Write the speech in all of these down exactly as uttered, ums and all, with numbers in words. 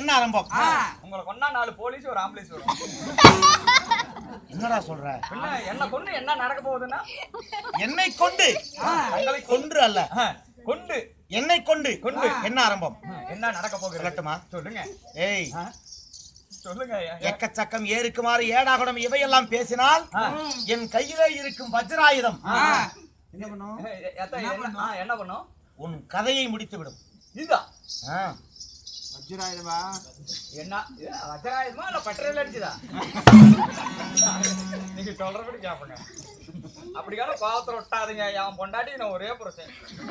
என்ன ஆரம்பம்? உங்களை கொன்னா நாலு போலீஸ் ஒரு ஆம்புலன்ஸ் வரும். என்னடா சொல்ற? என்ன என்ன கொண்டு என்ன நடக்க போகுதுன்னா என்னை கொண்டு தங்களை கொன்று அல்ல கொண்டு என்னை கொண்டு கொண்டு என்ன ஆரம்பம்? என்ன நடக்க போகுது சொல்லட்டுமா? சொல்லுங்க. ஏய் சொல்லுங்க. எக்கச்சக்கம் ஏறுக்குமாறு ஏடாகுடம் இவையெல்லாம் பேசினால் என் கையிலே இருக்கும் வஜ்ராயுதம் என்ன பண்ணும்? என்ன பண்ணும்? உன் கதையை முடித்து விடும். இதுதான் வஜ்ராயுதமா? என்ன வஜ்ராயுதமா இல்ல பெட்ரோல் அடிச்சுதா? நீங்க சொல்றபடி கேப்பங்க. அப்படிக்கான பாவத்துல விட்டாதீங்க. என் பொண்டாட்டி நான் ஒரே புருஷன்.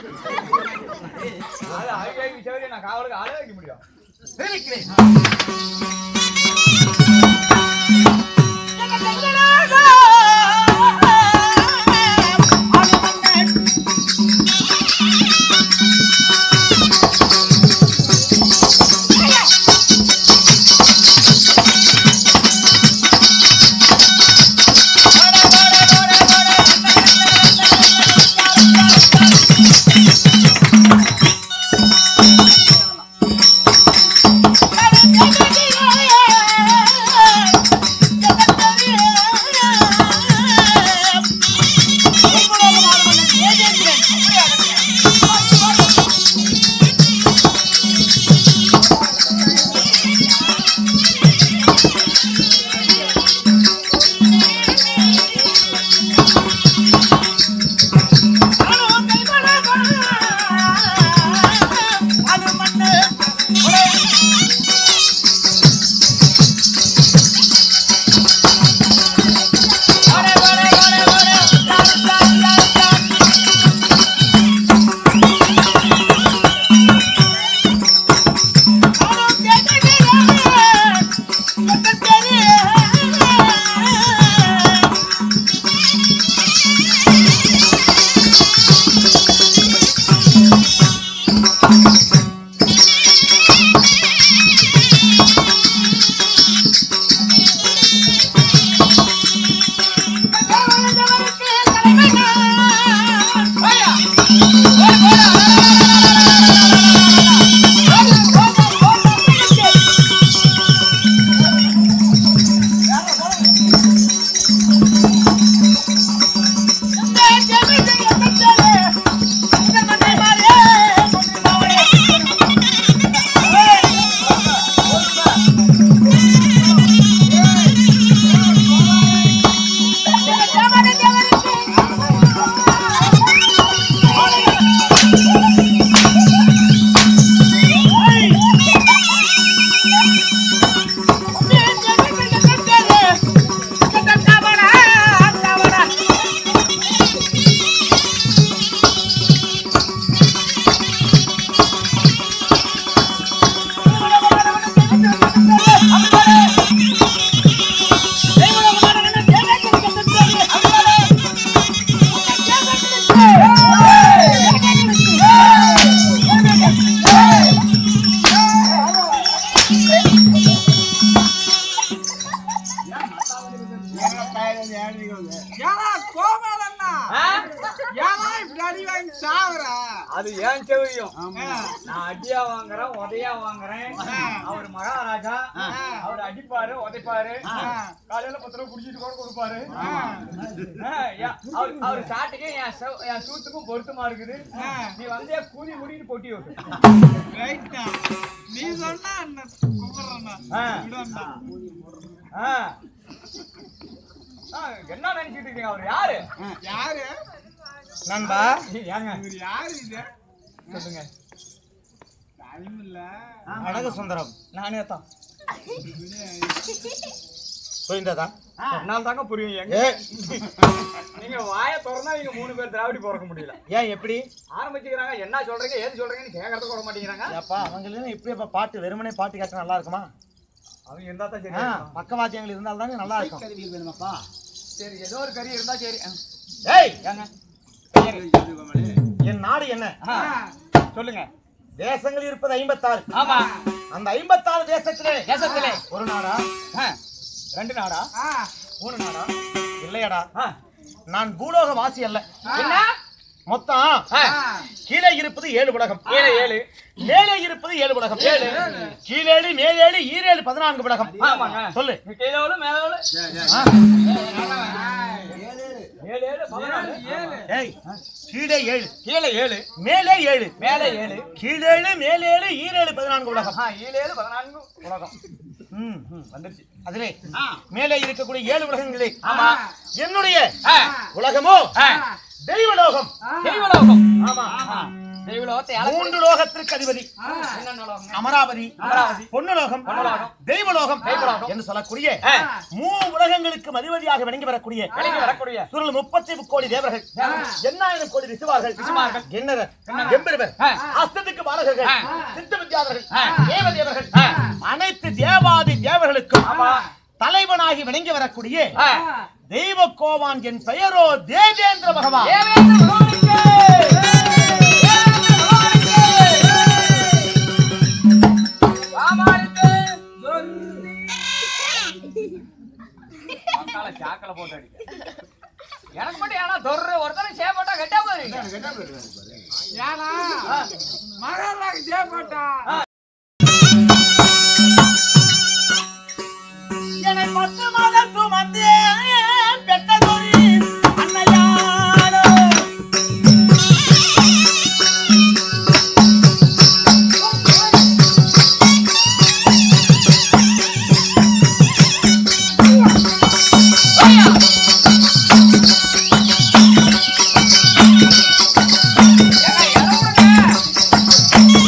அது அழகாகி விசாரி நான் காவலுக்கு ஆளே வைக்க முடியும். அது ஏன் செவியும் நான் அடியா வாங்குறேன் உதையா வாங்குறேன். அவர் மகாராஜா அவர் அடிப்பாரு உதைப்பாரு. காலையில பத்து ரூபா குடிச்சிட்டு கூட கொடுப்பாரு. அவர் சாட்டுக்கு என் சூத்துக்கும் பொருத்தமா இருக்குது. நீ வந்து கூலி முடிட்டு போட்டி விட்டு நீ சொன்னா என்ன நினைச்சிட்டு இருக்கீங்க? அவர் யாரு யாரு நண்பா? யாரு இது சொல்லுங்க. அழகு சுந்தரம் நானே தான் புரிந்ததா? என்னால தாங்க புரியும். நீங்க வாய திறந்தா நீங்க மூணு பேர் திராவிடி பிறக்க முடியல. ஏன் எப்படி ஆரம்பிச்சுக்கிறாங்க? என்ன சொல்றீங்க ஏது சொல்றீங்கன்னு கேட்கறதுக்கு கூட மாட்டேங்கிறாங்க. அப்பா அவங்களுக்கு இப்படி பாட்டு வெறுமனே பாட்டு கேட்டா நல்லா இருக்குமா? அவங்க இருந்தா தான் சரி. பக்கவாத்தியங்கள் இருந்தால் தானே நல்லா இருக்கும். வேணுமாப்பா? சரி ஏதோ ஒரு கறி இருந்தா சரி. ஏய் ஏங்க என் நாடு என்ன சொல்லுங்க. தேசங்கள் இருப்பது ஐம்பத்தாறு. ஆமா. அந்த ஐம்பத்தாறு தேசத்திலே தேசத்திலே ஒரு நாடா ரெண்டு நாடா மூணு நாடா? இல்லையடா, ஆ நான் பூலோக வாசி அல்ல. என்ன மொத்தம் கீழே இருப்பது ஏழு உலகம், ஏழு ஏழு மேலே இருப்பது ஏழு உலகம், ஏழு கீழேழு மேலேழு ஈரேழு பதினான்கு உலகம். ஆமாங்க. சொல்லு. கீழோடு மேலோடு ஏழு ஏழு பதினாலு ஏய் கீழே ஏழு, கீழே ஏழு மேலே ஏழு, மேலே ஏழு கீழேழு மேலேழு ஈரேழு பதினான்கு உலகம். ஏழு ஏழு பதினான்கு உலகம் ம் வந்துருச்சு. அதிலே மேலே இருக்கக்கூடிய ஏழு உலகங்களே ஆமா என்னுடைய உலகமோ தெய்வலோகம். தெய்வலோகம். ஆமா. தெய்வலோகத்தை மூன்று லோகத்திற்கு அதிபதி அமராவதி, அமராவதி, பொன்னுலோகம், பொன்னுலோகம், தெய்வலோகம் தெய்வலோகம் என்று சொல்லக்கூடிய மூ உலகங்களுக்கு அதிபதியாக விளங்கி வரக்கூடிய விளங்கி வரக்கூடிய சுருள் முப்பத்தி கோடி தேவர்கள், எண்ணாயிரம் கோடி ரிசுவார்கள், கிண்ணறர், எம்பெருவர், அஸ்தத்துக்கு பாலகர்கள், சித்த வித்யாதர்கள், தேவதேவர்கள், அனைத்து தேவாதி தேவர்களுக்கும் தலைவனாகி விளங்கி வரக்கூடிய தெய்வ கோவான் என் பெயரோ தேவேந்திர பகவான். சாக்கல போட்டு அடிக்க எனக்கு மட்டும் ஏன்னா தொர்ற ஒருத்தர சேப்பட்டா கெட்டா போறீங்க. ஏனா மகாராஜா சேப்பட்டா என்னை பத்து மாதம் சுமந்தே பெற்றதொரு அன்னையாரோ ஏங்க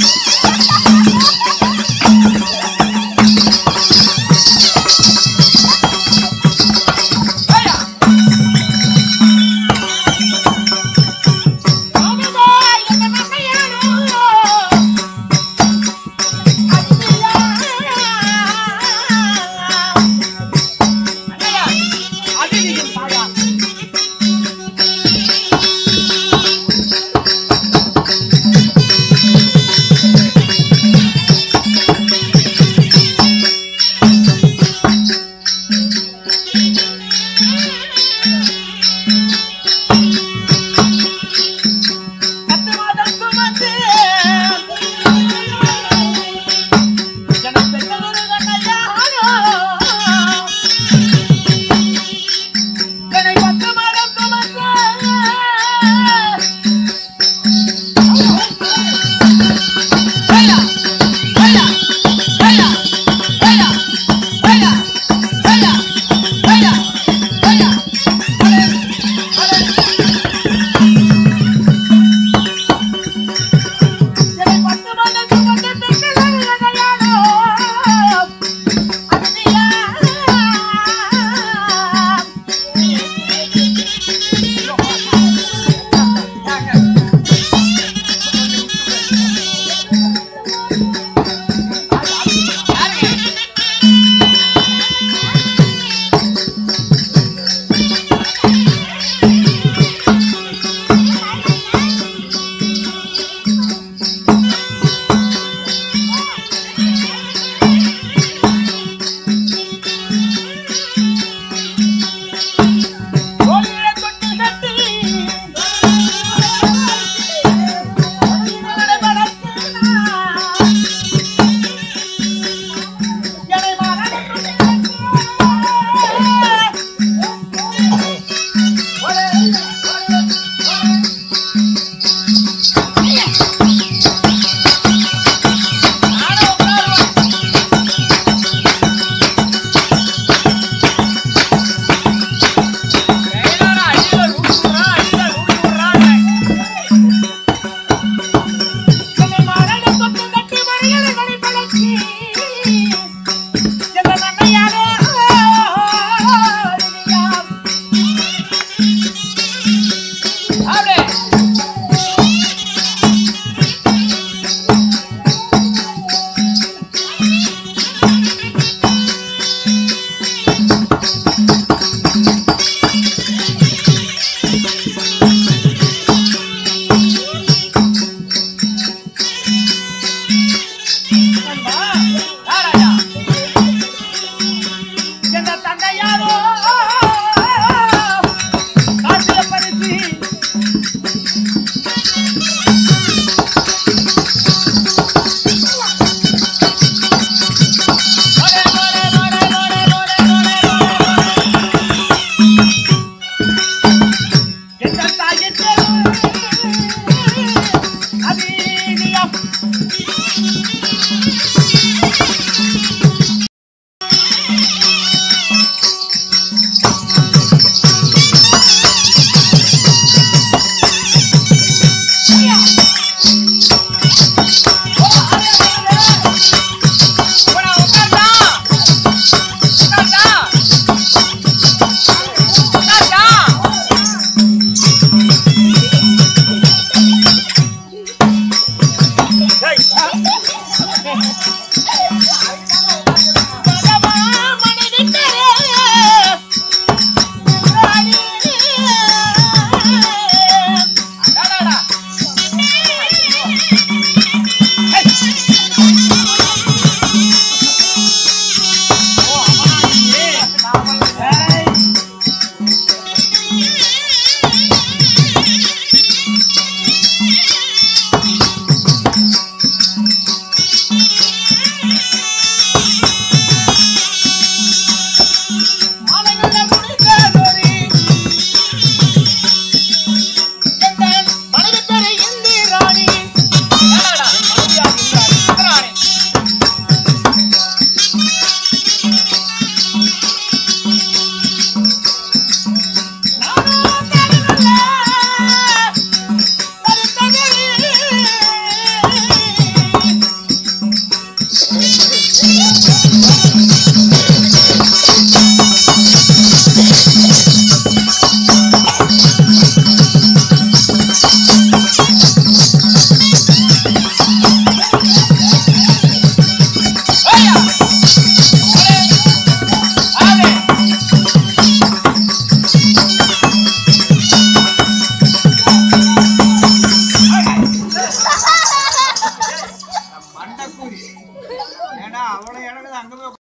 கூறி ஏன்னா அவ்வளவு எனக்கு அங்க போய்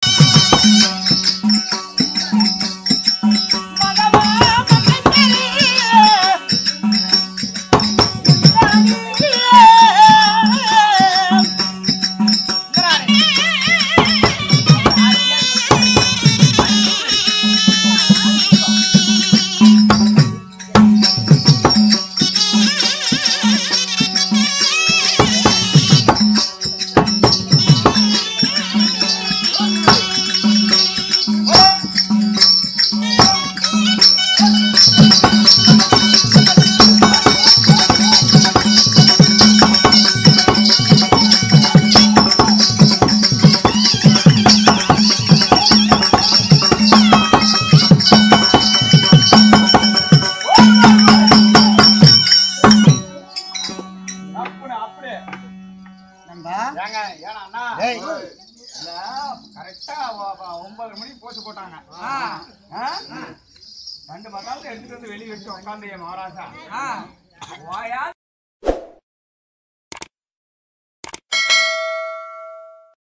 ஒன்பது மணிக்கு போச்சு போட்டாங்க. ரெண்டு மத்தாலும் எடுத்துட்டு வந்து வெளியே வச்சு உட்காந்து மகாராஜா